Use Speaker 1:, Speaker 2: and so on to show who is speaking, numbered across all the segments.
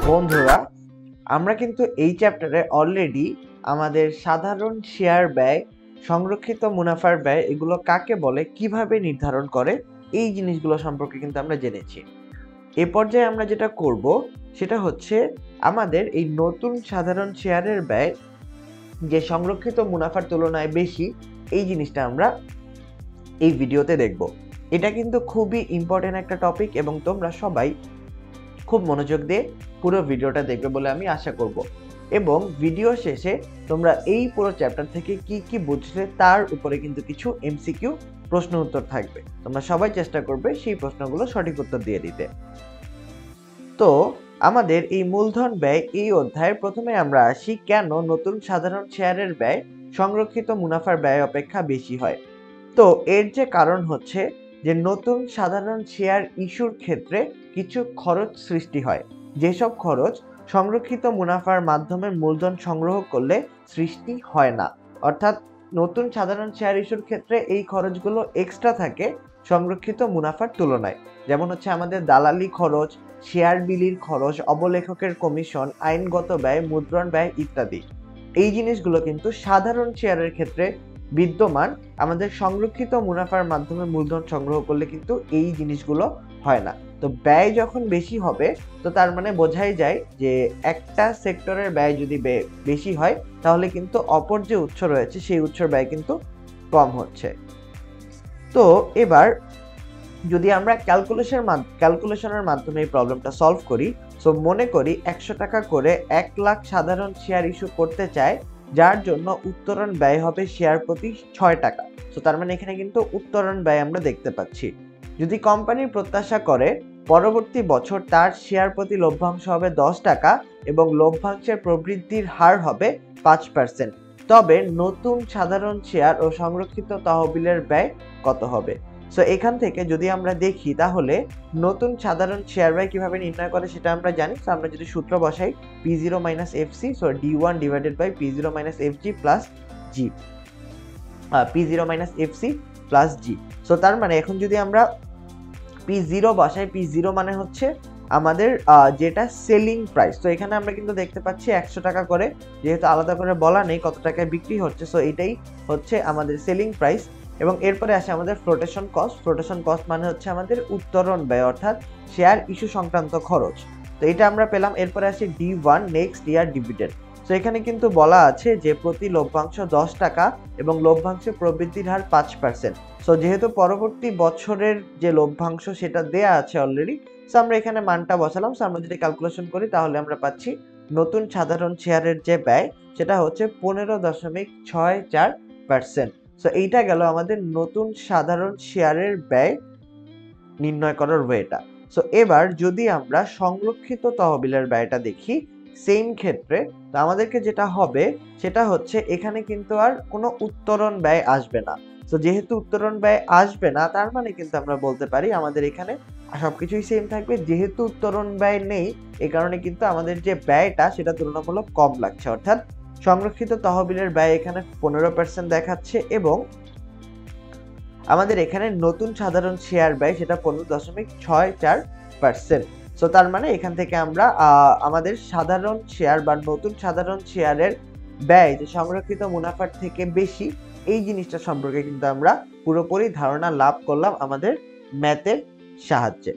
Speaker 1: বন্ধুরা, আমরা কিন্তু এই চ্যাপ্টারে অলরেডি আমাদের সাধারণ শেয়ার ব্যয়, সংরক্ষিত মুনাফার ব্যয় এগুলো কাকে বলে, কিভাবে নির্ধারণ করে, এই জিনিসগুলো সম্পর্কে কিন্তু আমরা জেনেছি। এ পর্যায়ে আমরা যেটা করব সেটা হচ্ছে আমাদের এই নতুন সাধারণ শেয়ারের ব্যয় যে সংরক্ষিত মুনাফার তুলনায় বেশি, এই জিনিসটা আমরা এই ভিডিওতে দেখব। এটা কিন্তু খুবই ইম্পর্টেন্ট একটা টপিক এবং তোমরা সবাই খুব মনোযোগ দিয়ে পুরো ভিডিওটা দেখবে বলে আমি আশা করব। এবং ভিডিও শেষে তোমরা এই পুরো চ্যাপ্টার থেকে কি কি বুঝলে তার উপরে কিন্তু কিছু এমসিকিউ প্রশ্ন উত্তর থাকবে। তোমরা সবাই চেষ্টা করবে সেই প্রশ্নগুলো সঠিক উত্তর দিয়ে দিতে। তো আমাদের এই মূলধন ব্যয় এই অধ্যায়ের প্রথমে আমরা আসি কেন নতুন সাধারণ শেয়ারের ব্যয় সংরক্ষিত মুনাফার ব্যয় অপেক্ষা বেশি হয়। তো এর যে কারণ হচ্ছে যে নতুন সাধারণ শেয়ার ইস্যুর ক্ষেত্রে কিছু খরচ সৃষ্টি হয়, যেসব খরচ সংরক্ষিত মুনাফার মাধ্যমে মূলধন সংগ্রহ করলে সৃষ্টি হয় না। অর্থাৎ নতুন সাধারণ শেয়ার ইস্যুর ক্ষেত্রে এই খরচগুলো এক্সট্রা থাকে সংরক্ষিত মুনাফার তুলনায়। যেমন হচ্ছে আমাদের দালালি খরচ, শেয়ার বিলির খরচ, অবলেখকের কমিশন, আইনগত ব্যয়, মুদ্রণ ব্যয় ইত্যাদি। এই জিনিসগুলো কিন্তু সাধারণ শেয়ারের ক্ষেত্রে বিদ্যমান। আমাদের সংরক্ষিত মুনাফার মাধ্যমে মূলধন সংগ্রহ করলে কিন্তু এই জিনিসগুলো হয় না। তো ব্যয় যখন বেশি হবে তো তার মানে বোঝাই যায় যে একটা সেক্টরের ব্যয় যদি বেশি হয় তাহলে কিন্তু অপর যে উৎস রয়েছে সেই উৎসের ব্যয় কিন্তু কম হচ্ছে। তো এবার যদি আমরা ক্যালকুলেশনের মাধ্যমে এই প্রবলেমটা সলভ করি, সো মনে করি 100 টাকা করে 1 লাখ সাধারণ শেয়ার ইস্যু করতে চায়, যার জন্য উত্তোলন ব্যয় হবে শেয়ার প্রতি 6 টাকা। সো তার মানে এখানে কিন্তু উত্তোলন ব্যয় আমরা দেখতে পাচ্ছি। যদি কোম্পানি প্রত্যাশা করে পরবর্তী বছর তার শেয়ার প্রতি লভ্যাংশ হবে 10 টাকা এবং লভ্যাংশের প্রবৃদ্ধির হার হবে 5%, তবে নতুন সাধারণ শেয়ার ও সংরক্ষিত তহবিলের ব্যয় কত হবে? সো এখান থেকে যদি আমরা দেখি তাহলে নতুন সাধারণ শেয়ার ব্যয় কিভাবে নির্ণয় করে সেটা আমরা জানি। সো আমরা যদি সূত্র বসাই P0 - FC, so D1 / P0 - FG plus G, P0 - FC plus G। So তার মানে এখন যদি আমরা P0 বসাই, P0 মানে হচ্ছে আমাদের যেটা সেলিং প্রাইস। তো এখানে আমরা কিন্তু দেখতে পাচ্ছি 100 টাকা করে, যেহেতু আলাদা করে বলা নেই কত টাকায় বিক্রি হচ্ছে, সো এটাই হচ্ছে আমাদের সেলিং প্রাইস। এবং এরপরে আসে আমাদের ফ্লোটেশন কস্ট। ফ্লোটেশন কস্ট মানে হচ্ছে আমাদের উত্তোলন ব্যয়, অর্থাৎ শেয়ার ইস্যু সংক্রান্ত খরচ। তো এটা আমরা পেলাম। এরপরে আসে D1 নেক্সট ইয়ার ডিভিডেন্ড। তো এখানে কিন্তু বলা আছে যে প্রতি লভ্যাংশ 10 টাকা এবং লভ্যাংশের প্রবৃদ্ধির হার 5%। সো যেহেতু পরবর্তী বছরের যে লভ্যাংশ সেটা দেয়া আছে অলরেডি, সো আমরা এখানে মানটা বসালাম। সো আমরা যদি ক্যালকুলেশন করি তাহলে আমরা পাচ্ছি নতুন সাধারণ শেয়ারের যে ব্যয় সেটা হচ্ছে 15.64%। সো এইটা গেল আমাদের নতুন সাধারণ শেয়ারের ব্যয় নির্ণয় করার ওয়েটা। সো এবার যদি আমরা সংরক্ষিত তহবিলের ব্যয়টা দেখি সেম ক্ষেত্রে, তো আমাদেরকে যেটা হবে সেটা হচ্ছে এখানে কিন্তু আর কোনো উত্তোলন ব্যয় আসবে না। সো যেহেতু উত্তোলন ব্যয় আসবে না তার মানে কিন্তু আমরা বলতে পারি আমাদের এখানে সবকিছুই সেম থাকবে। যেহেতু উত্তোলন ব্যয় নেই এই কারণে কিন্তু আমাদের যে ব্যয়টা সেটা তুলনামূলক কম লাগছে, অর্থাৎ সংরক্ষিত তহবিলের ব্যয় এখানে 15% দেখাচ্ছে এবং আমাদের এখানে নতুন সাধারণ শেয়ার ব্যয় সেটা 15.64%। সো তার মানে এখান থেকে আমরা আমাদের সাধারণ শেয়ার বা নতুন সাধারণ শেয়ারের ব্যয় যে সংরক্ষিত মুনাফার থেকে বেশি, এই জিনিসটা সম্পর্কে কিন্তু আমরা পুরোপুরি ধারণা লাভ করলাম আমাদের ম্যাথের সাহায্যে।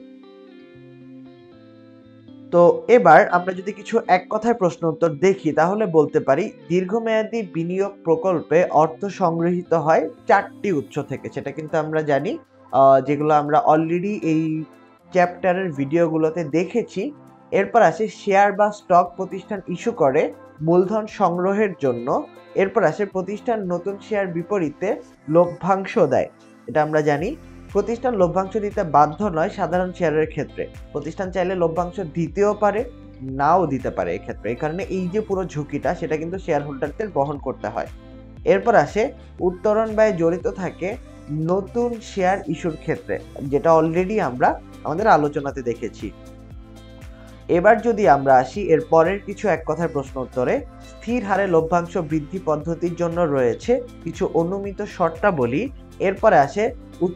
Speaker 1: তো এবার আমরা যদি কিছু এক কথায় প্রশ্ন উত্তর দেখি তাহলে বলতে পারি দীর্ঘমেয়াদী বিনিয়োগ প্রকল্পে অর্থ সংগৃহীত হয় 4টি উৎস থেকে। সেটা কিন্তু আমরা জানি, যেগুলো আমরা অলরেডি এই চ্যাপ্টারের ভিডিওগুলোতে দেখেছি। এরপর আসে শেয়ার বা স্টক প্রতিষ্ঠান ইস্যু করে মূলধন সংগ্রহের জন্য। এরপর আসে প্রতিষ্ঠান নতুন শেয়ার বিপরীতে লভ্যাংশ দেয়। এটা আমরা জানি। প্রতিষ্ঠান লভ্যাংশ দিতে বাধ্য নয় সাধারণ শেয়ারের ক্ষেত্রে। প্রতিষ্ঠান চাইলে লভ্যাংশ দিতেও পারে, নাও দিতে পারে এক্ষেত্রে। এই কারণে এই যে পুরো ঝুঁকিটা সেটা কিন্তু শেয়ার হোল্ডারদের বহন করতে হয়। এরপর আসে উত্তোলন ব্যয় জড়িত থাকে নতুন শেয়ার ইস্যুর ক্ষেত্রে, যেটা অলরেডি আমরা আমাদের আলোচনাতে দেখেছি। এবার যদি আমরা আসি এর পরের কিছু এক কথায় প্রশ্ন উত্তরে, স্থির হারে লভ্যাংশ বৃদ্ধি পদ্ধতির জন্য রয়েছে কিছু অনুমিত শর্তাবলী। এরপরে আসে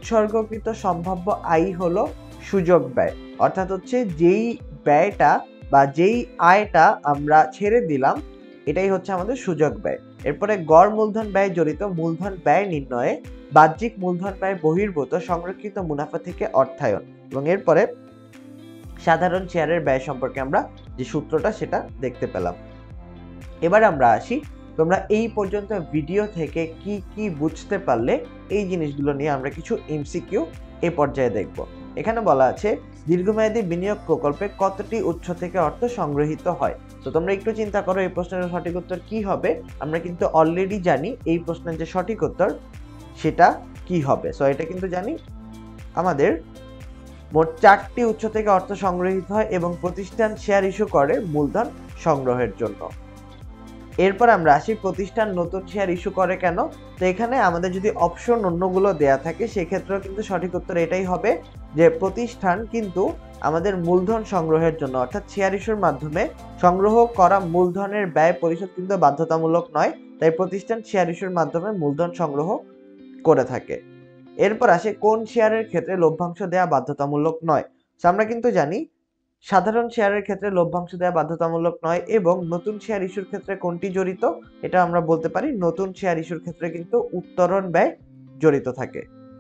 Speaker 1: উৎসর্গকৃত সম্ভাব্য আয় হলো সুযোগ ব্যয়, অর্থাৎ হচ্ছে যেই ব্যয়টা বা যেই আয়টা আমরা ছেড়ে দিলাম এটাই হচ্ছে আমাদের সূচক ব্যয়। এরপরে গড় মূলধন ব্যয় জড়িত মূলধন ব্যয় নির্ণয়ে বাহ্যিক মূলধন ব্যয় বহির্ভূত সংরক্ষিত মুনাফা থেকে অর্থায়ন। এবং এরপরে সাধারণ শেয়ারের ব্যয় সম্পর্কে আমরা যে সূত্রটা সেটা দেখতে পেলাম। এবার আমরা আসি, তোমরা এই পর্যন্ত ভিডিও থেকে কি কি বুঝতে পারলে এই জিনিসগুলো নিয়ে আমরা কিছু এমসিকিউ এ পর্যায়ে দেখব। এখানে বলা আছে দীর্ঘমেয়াদী বিনিয়োগ প্রকল্পে কতটি উৎস থেকে অর্থ সংগৃহীত হয়। তো তোমরা একটু চিন্তা করো এই প্রশ্নের সঠিক উত্তর কি হবে। আমরা কিন্তু অলরেডি জানি এই প্রশ্নের যে সঠিক উত্তর সেটা কি হবে। সো এটা কিন্তু জানি, আমাদের মোট 4টি উৎস থেকে অর্থ সংগৃহীত হয় এবং প্রতিষ্ঠান শেয়ার ইস্যু করে মূলধন সংগ্রহের জন্য। এরপর আমরা আসি প্রতিষ্ঠান নতুন শেয়ার ইস্যু করে কেন। তো এখানে আমাদের যদি অপশন অন্যগুলো দেয়া থাকে সেক্ষেত্রেও কিন্তু সঠিক উত্তর এটাই হবে যে প্রতিষ্ঠান কিন্তু আমাদের মূলধন সংগ্রহের জন্য, অর্থাৎ শেয়ার ইস্যুর মাধ্যমে সংগ্রহ করা মূলধনের ব্যয় পরিশোধ কিন্তু বাধ্যতামূলক নয়, তাই প্রতিষ্ঠান শেয়ার ইস্যুর মাধ্যমে মূলধন সংগ্রহ করে থাকে। এরপর আসে কোন শেয়ারের ক্ষেত্রে লভ্যাংশ দেওয়া বাধ্যতামূলক নয়। আমরা কিন্তু জানি সাধারণ শেয়ারের ক্ষেত্রে লভ্যাংশ দেওয়া বাধ্যতামূলক নয় এবং নতুন শেয়ার ইস্যুর ক্ষেত্রে কোনটি জড়িত, এটা আমরা বলতে পারি নতুন শেয়ার ইস্যুর ক্ষেত্রে কিন্তু উত্তরণ ব্যয় জড়িত থাকে।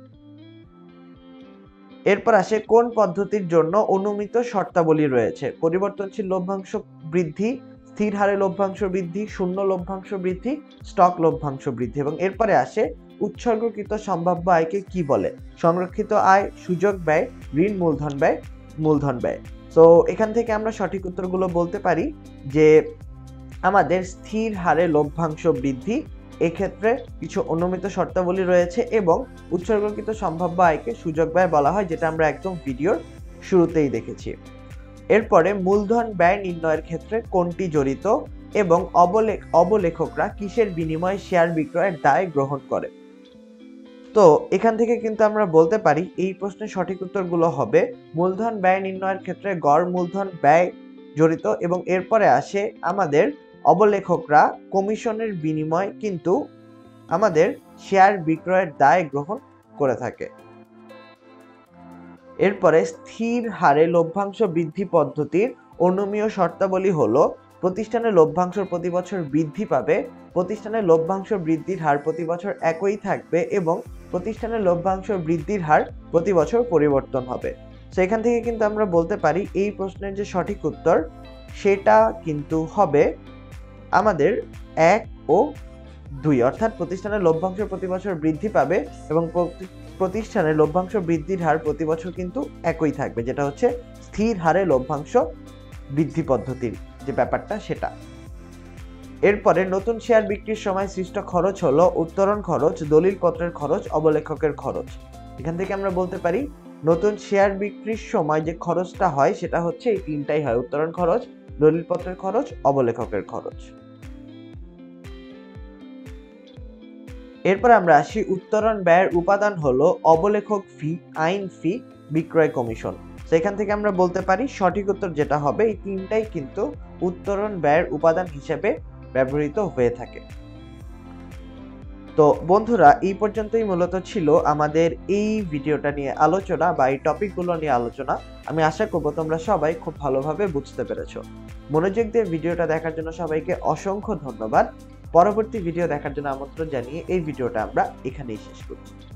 Speaker 1: এরপর আসে কোন পদ্ধতির জন্য অনুমিত শর্তাবলী রয়েছে। পরিবর্তনশীল লভ্যাংশ বৃদ্ধি, স্থির হারে লভ্যাংশ বৃদ্ধি, শূন্য লভ্যাংশ বৃদ্ধি, স্টক লভ্যাংশ বৃদ্ধি। এবং এরপরে আসে উৎসর্গকৃত সম্ভাব্য আয়কে কি বলে। সংরক্ষিত আয়, সুযোগ ব্যয়, ঋণ মূলধন ব্যয়, মূলধন ব্যয়। তো এখান থেকে আমরা সঠিক উত্তরগুলো বলতে পারি যে আমাদের স্থির হারে লভ্যাংশ বৃদ্ধি, এক্ষেত্রে কিছু অনুমিত শর্তাবলী রয়েছে এবং উৎসর্গকৃত সম্ভাব্য আয়কে সুযোগ ব্যয় বলা হয়, যেটা আমরা একদম ভিডিওর শুরুতেই দেখেছি। এরপরে মূলধন ব্যয় নির্ণয়ের ক্ষেত্রে কোনটি জড়িত এবং অবলেখকরা কিসের বিনিময়ে শেয়ার বিক্রয়ের দায় গ্রহণ করে। তো এখান থেকে কিন্তু আমরা বলতে পারি এই প্রশ্নের সঠিক উত্তরগুলো হবে মূলধন ব্যয় নির্ণয়ের ক্ষেত্রে গড় মূলধন ব্যয় জড়িত এবং এরপরে আসে আমাদের অবলেখকরা কমিশনের বিনিময়ে কিন্তু আমাদের শেয়ার বিক্রয়ের দায় গ্রহণ করে থাকে। এরপরে স্থির হারে লভ্যাংশ বৃদ্ধি পদ্ধতির অনুমেয় শর্তাবলী হলো প্রতিষ্ঠানের লভ্যাংশ প্রতি বছর বৃদ্ধি পাবে, প্রতিষ্ঠানের লভ্যাংশ বৃদ্ধির হার প্রতি বছর একই থাকবে এবং প্রতিষ্ঠানের লভ্যাংশ বৃদ্ধির হার প্রতি বছর পরিবর্তন হবে। সেখান থেকে কিন্তু আমরা বলতে পারি এই প্রশ্নের যে সঠিক উত্তর সেটা কিন্তু হবে আমাদের 1 ও 2, অর্থাৎ প্রতিষ্ঠানের লভ্যাংশ প্রতি বছর বৃদ্ধি পাবে এবং প্রতিষ্ঠানের লভ্যাংশ বৃদ্ধির হার প্রতি বছর কিন্তু একই থাকবে, যেটা হচ্ছে স্থির হারে লভ্যাংশ বৃদ্ধি পদ্ধতির যে ব্যাপারটা সেটা। এরপরে নতুন শেয়ার বিক্রির সময় সৃষ্ট খরচ হলো উত্তোলন খরচ, দলিল পত্রের খরচ, অবলেখকের খরচ। এখান থেকে আমরা বলতে পারি নতুন শেয়ার বিক্রির সময় যে খরচটা হয় সেটা হচ্ছে এই তিনটাই হয়, উত্তোলন খরচ, দলিল পত্রের খরচ, অবলেখকের খরচ। এরপর আমরা আসি উত্তোলন ব্যয়ের উপাদান হলো অবলেখক ফি, আইন ফি, বিক্রয় কমিশন। সেখান থেকে আমরা বলতে পারি সঠিক উত্তর যেটা হবে এই তিনটাই কিন্তু উত্তোলন ব্যয়ের উপাদান হিসেবে ব্যবহৃত হয়ে থাকে। তো বন্ধুরা এই পর্যন্তই মূলত ছিল আমাদের এই ভিডিওটা নিয়ে আলোচনা বা এই টপিকগুলো নিয়ে আলোচনা। আমি আশা করব তোমরা সবাই খুব ভালোভাবে বুঝতে পেরেছো। মনোযোগ দিয়ে ভিডিওটা দেখার জন্য সবাইকে অসংখ্য ধন্যবাদ। পরবর্তী ভিডিও দেখার জন্য আমন্ত্রণ জানিয়ে এই ভিডিওটা আমরা এখানেই শেষ করছি।